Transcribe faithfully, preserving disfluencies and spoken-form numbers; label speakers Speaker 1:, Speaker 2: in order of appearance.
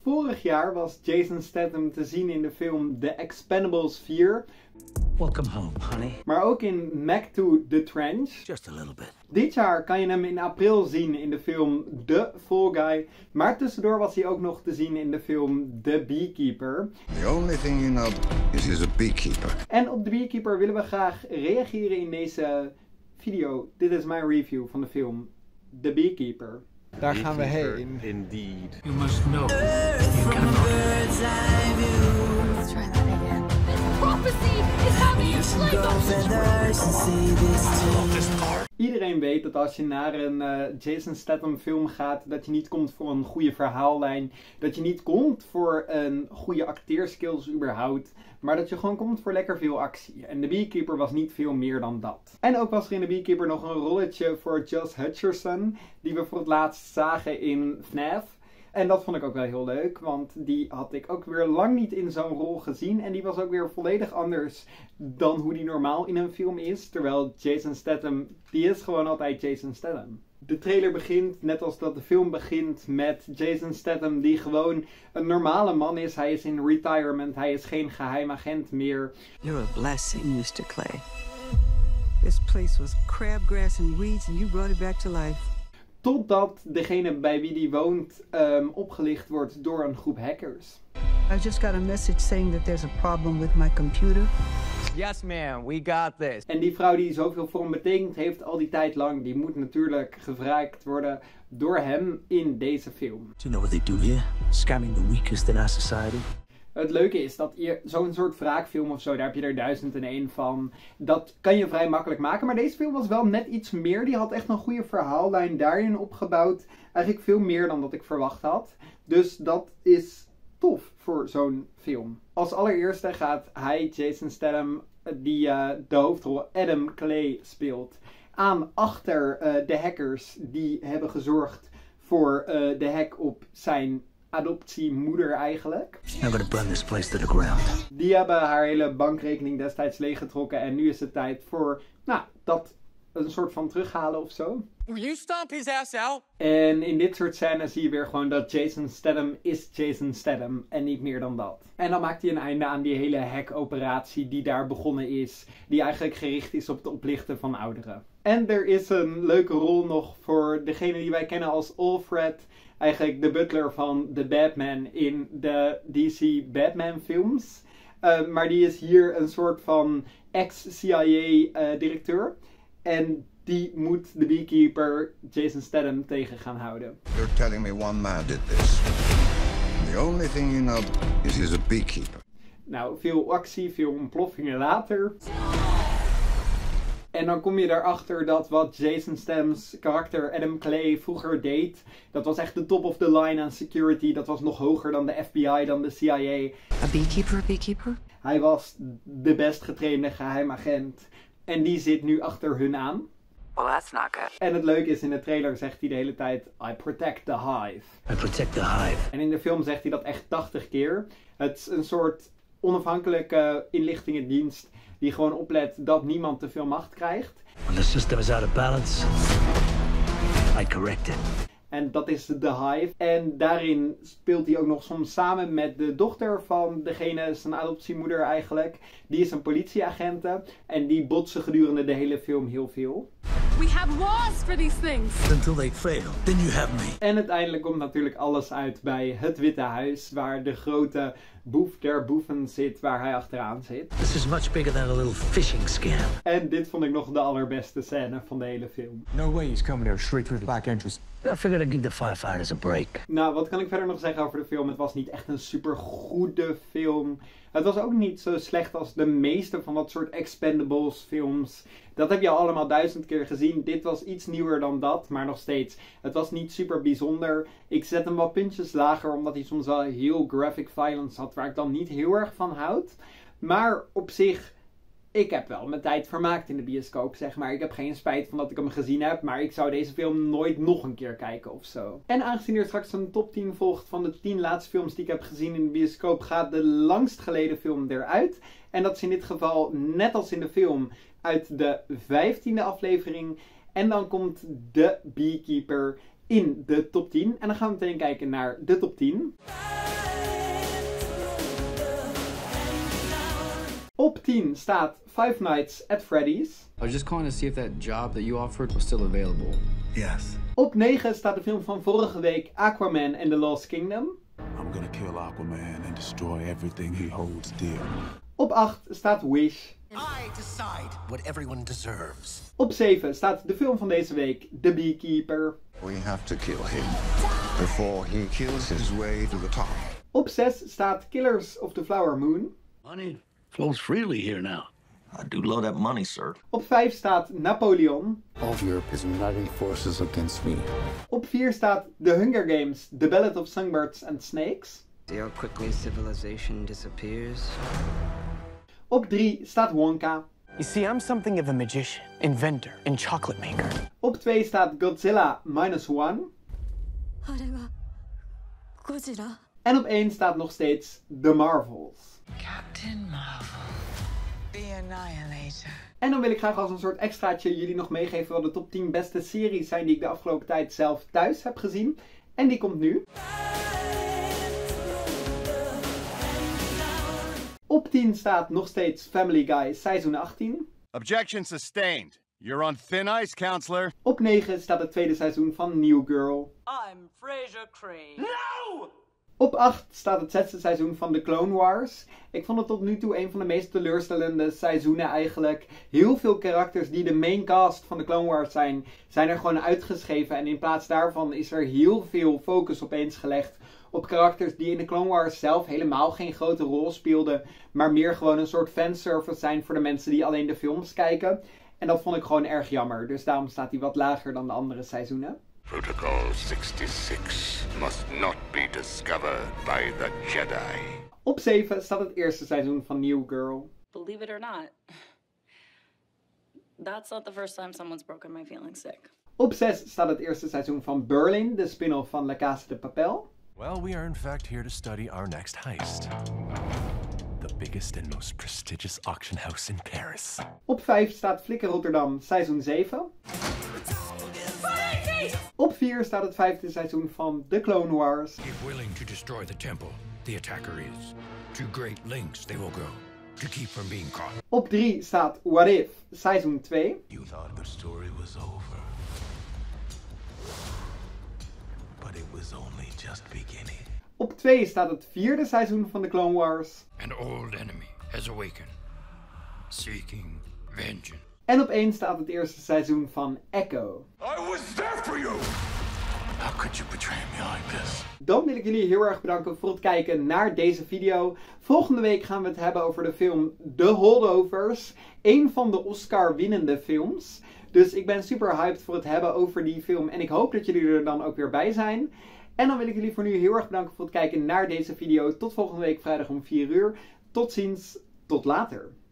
Speaker 1: Vorig jaar was Jason Statham te zien in de film The Expendables vier.
Speaker 2: Welcome home, honey.
Speaker 1: Maar ook in Mac two The Trench.
Speaker 2: Just a little bit.
Speaker 1: Dit jaar kan je hem in april zien in de film The Fall Guy. Maar tussendoor was hij ook nog te zien in de film The Beekeeper.
Speaker 3: The only thing you know is he's a beekeeper.
Speaker 1: En op The Beekeeper willen we graag reageren in deze video. Dit is mijn review van de film The Beekeeper. Daar gaan we heen.
Speaker 4: Indeed.
Speaker 2: You must know. You cannot.
Speaker 5: Let's try that again. Prophecy is having a
Speaker 1: Iedereen weet dat als je naar een uh, Jason Statham film gaat, dat je niet komt voor een goede verhaallijn. Dat je niet komt voor een goede acteerskills überhaupt. Maar dat je gewoon komt voor lekker veel actie. En The Beekeeper was niet veel meer dan dat. En ook was er in The Beekeeper nog een rolletje voor Josh Hutcherson. Die we voor het laatst zagen in F N A F. En dat vond ik ook wel heel leuk, want die had ik ook weer lang niet in zo'n rol gezien. En die was ook weer volledig anders dan hoe die normaal in een film is. Terwijl Jason Statham, die is gewoon altijd Jason Statham. De trailer begint, net als dat de film begint, met Jason Statham die gewoon een normale man is. Hij is in retirement, hij is geen geheim agent meer.
Speaker 6: You're a blessing, mister Clay. This place was crabgrass and weeds and you brought it back to life.
Speaker 1: Totdat degene bij wie die woont um, opgelicht wordt door een groep hackers.
Speaker 6: I just got a message saying that there's a problem with my computer.
Speaker 7: Yes, ma'am, we got this.
Speaker 1: En die vrouw die zoveel voor hem betekent heeft al die tijd lang, die moet natuurlijk gevraagd worden door hem in deze film.
Speaker 2: Do you know what they do here? Scamming the weakest in our society.
Speaker 1: Het leuke is dat je zo'n soort wraakfilm of zo, daar heb je er duizend en één van. Dat kan je vrij makkelijk maken, maar deze film was wel net iets meer. Die had echt een goede verhaallijn daarin opgebouwd. Eigenlijk veel meer dan dat ik verwacht had. Dus dat is tof voor zo'n film. Als allereerste gaat hij, Jason Statham, die uh, de hoofdrol Adam Clay speelt, aan achter uh, de hackers die hebben gezorgd voor uh, de hack op zijn adoptiemoeder eigenlijk.
Speaker 2: I'm gonna burn this place to the ground.
Speaker 1: Die hebben haar hele bankrekening destijds leeggetrokken en nu is het tijd voor, nou, dat een soort van terughalen of zo.
Speaker 7: Will you stomp his ass out?
Speaker 1: En in dit soort scènes zie je weer gewoon dat Jason Statham is Jason Statham en niet meer dan dat. En dan maakt hij een einde aan die hele hack-operatie die daar begonnen is, die eigenlijk gericht is op het oplichten van ouderen. En er is een leuke rol nog voor degene die wij kennen als Alfred, eigenlijk de butler van de Batman in de D C Batman films. Uh, maar die is hier een soort van ex-C I A-directeur. Uh, en die moet de Beekeeper Jason Statham tegen gaan houden.
Speaker 3: You're telling me one man did this. The only thing you know is he's a beekeeper.
Speaker 1: Nou, veel actie, veel ontploffingen later. En dan kom je erachter dat wat Jason Statham's karakter Adam Clay vroeger deed, dat was echt de top of the line aan security. Dat was nog hoger dan de F B I, dan de C I A.
Speaker 6: A beekeeper, a beekeeper?
Speaker 1: Hij was de best getrainde geheimagent. En die zit nu achter hun aan.
Speaker 6: Well, that's not good.
Speaker 1: En het leuke is, in de trailer zegt hij de hele tijd, I protect the hive.
Speaker 2: I protect the hive.
Speaker 1: En in de film zegt hij dat echt tachtig keer. Het is een soort onafhankelijke inlichtingendienst die gewoon oplet dat niemand te veel macht krijgt.
Speaker 2: When the system is out of balance, I correct it.
Speaker 1: En dat is de Hive. En daarin speelt hij ook nog soms samen met de dochter van degene, zijn adoptiemoeder eigenlijk. Die is een politieagente. En die botsen gedurende de hele film heel veel.
Speaker 5: We have laws for these things.
Speaker 2: Until they fail, then you have me.
Speaker 1: En uiteindelijk komt natuurlijk alles uit bij het Witte Huis, waar de grote boef der boeven zit, waar hij achteraan zit.
Speaker 2: This is much bigger than a little phishing scam.
Speaker 1: En dit vond ik nog de allerbeste scène van de hele film.
Speaker 4: No way he's coming there straight through the back entrance.
Speaker 2: I figured I'd give the firefighters a break.
Speaker 1: Nou, wat kan ik verder nog zeggen over de film? Het was niet echt een super goede film. Het was ook niet zo slecht als de meeste van dat soort Expendables films. Dat heb je al allemaal duizend keer gezien. Dit was iets nieuwer dan dat, maar nog steeds. Het was niet super bijzonder. Ik zet hem wat puntjes lager, omdat hij soms wel heel graphic violence had, waar ik dan niet heel erg van houd. Maar op zich, ik heb wel mijn tijd vermaakt in de bioscoop, zeg maar. Ik heb geen spijt van dat ik hem gezien heb, maar ik zou deze film nooit nog een keer kijken of zo. En aangezien er straks een top tien volgt van de tien laatste films die ik heb gezien in de bioscoop, gaat de langst geleden film eruit. En dat is in dit geval, net als in de film, uit de vijftiende aflevering. En dan komt The Beekeeper in de top tien. En dan gaan we meteen kijken naar de top tien. Op tien staat Five Nights at Freddy's.
Speaker 8: I was just calling to see if that job that you offered was still available.
Speaker 4: Yes.
Speaker 1: Op negen staat de film van vorige week Aquaman and the Lost Kingdom.
Speaker 9: I'm gonna kill Aquaman and destroy everything he holds dear.
Speaker 1: Op acht staat Wish.
Speaker 10: I decide what everyone deserves.
Speaker 1: Op zeven staat de film van deze week The Beekeeper.
Speaker 3: We have to kill him before he kills his way to the top.
Speaker 1: Op zes staat Killers of the Flower Moon.
Speaker 2: Money flows freely here now.
Speaker 11: I do love that money, sir.
Speaker 1: Op vijf staat Napoleon.
Speaker 9: All of Europe is uniting forces against me.
Speaker 1: Op vier staat The Hunger Games, The Ballad of Songbirds and Snakes.
Speaker 12: See how quickly civilization disappears?
Speaker 1: Op drie staat Wonka.
Speaker 7: You see, I'm something of a magician, inventor, and chocolate maker.
Speaker 1: Op twee staat Godzilla Minus One.
Speaker 5: Godzilla.
Speaker 1: En op één staat nog steeds The Marvels.
Speaker 6: Captain Marvel, the Annihilator.
Speaker 1: En dan wil ik graag als een soort extraatje jullie nog meegeven wat de top tien beste series zijn die ik de afgelopen tijd zelf thuis heb gezien. En die komt nu. Op tien staat nog steeds Family Guy seizoen achttien.
Speaker 13: Objection sustained. You're on thin ice, counselor.
Speaker 1: Op negen staat het tweede seizoen van New Girl.
Speaker 6: I'm Fraser Crane.
Speaker 13: No!
Speaker 1: Op acht staat het zesde seizoen van The Clone Wars. Ik vond het tot nu toe een van de meest teleurstellende seizoenen eigenlijk. Heel veel karakters die de main cast van The Clone Wars zijn, zijn er gewoon uitgeschreven. En in plaats daarvan is er heel veel focus opeens gelegd op karakters die in de Clone Wars zelf helemaal geen grote rol speelden, maar meer gewoon een soort fanservice zijn voor de mensen die alleen de films kijken. En dat vond ik gewoon erg jammer, dus daarom staat hij wat lager dan de andere seizoenen.
Speaker 3: Protocol sixty-six must not be discovered by the Jedi.
Speaker 1: Op zeven staat het eerste seizoen van New Girl.
Speaker 14: Believe it or not, that's not the first time someone's broken my feelings sick.
Speaker 1: Op zes staat het eerste seizoen van Berlin, de spin-off van La Casa de Papel.
Speaker 15: Well, we are in fact here to study our next heist. The biggest and most prestigious auction house in Paris.
Speaker 1: Op vijf staat Flikker Rotterdam, seizoen zeven. Op vier staat het vijfde seizoen van The Clone Wars.
Speaker 16: If willing to destroy the temple, the attacker is. To great lengths they will go, to keep from being caught.
Speaker 1: Op drie staat What If, seizoen twee.
Speaker 9: You thought the story was over. But it was only just beginning.
Speaker 1: Op twee staat het vierde seizoen van The Clone Wars.
Speaker 16: An old enemy has awakened, seeking vengeance.
Speaker 1: En op één staat het eerste seizoen van Echo.
Speaker 9: I was there for you! How could you betray me like this?
Speaker 1: Dan wil ik jullie heel erg bedanken voor het kijken naar deze video. Volgende week gaan we het hebben over de film The Holdovers. Een van de Oscar winnende films. Dus ik ben super hyped voor het hebben over die film. En ik hoop dat jullie er dan ook weer bij zijn. En dan wil ik jullie voor nu heel erg bedanken voor het kijken naar deze video. Tot volgende week vrijdag om vier uur. Tot ziens, tot later.